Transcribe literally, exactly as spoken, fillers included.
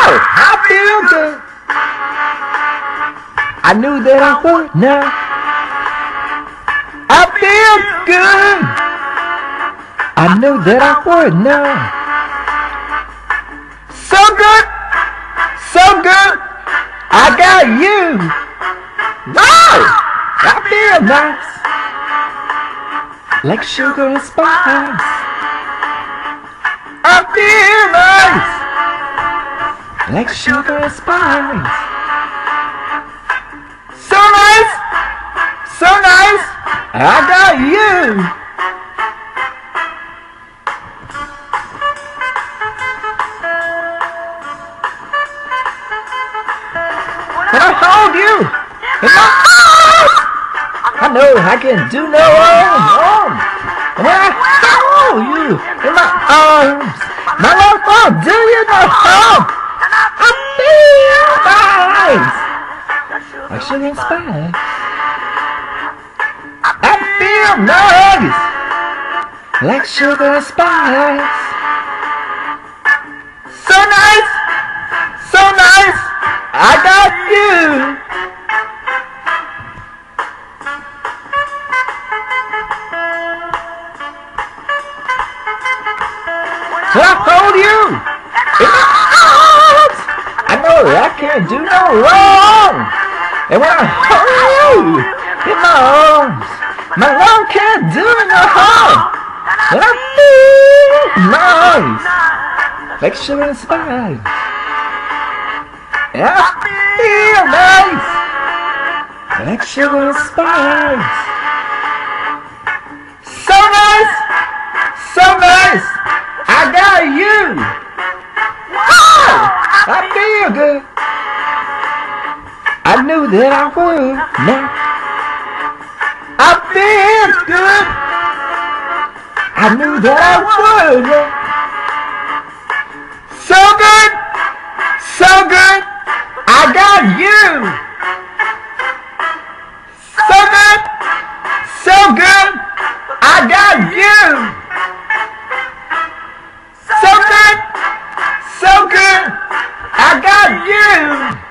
I feel good. I knew that I would now. I feel good. I knew that I would now. So good, so good. I got you. Wow, I feel nice, like sugar and spice. I feel nice, like sugar and spice. So nice, so nice, I got you. When I hold you in my arms, I know I can do no wrong. And when I hold you in my arms, my love won't do you no harm. I feel nice, like sugar and spice. I feel nice, like sugar and spice. So nice, so nice, I got you. When I hold you in my arms, I know I can't do no wrong. And when I hold you in my arms, my love can't do no harm. And I feel nice, like sugar and spice. And I feel nice, like sugar and spice. So nice, so nice, I got you. Wow, I feel good. I knew that I would now. I feel good. I knew that I would now. So good, so good, I got you. So good, so good, I got you. So good, so good, I got you.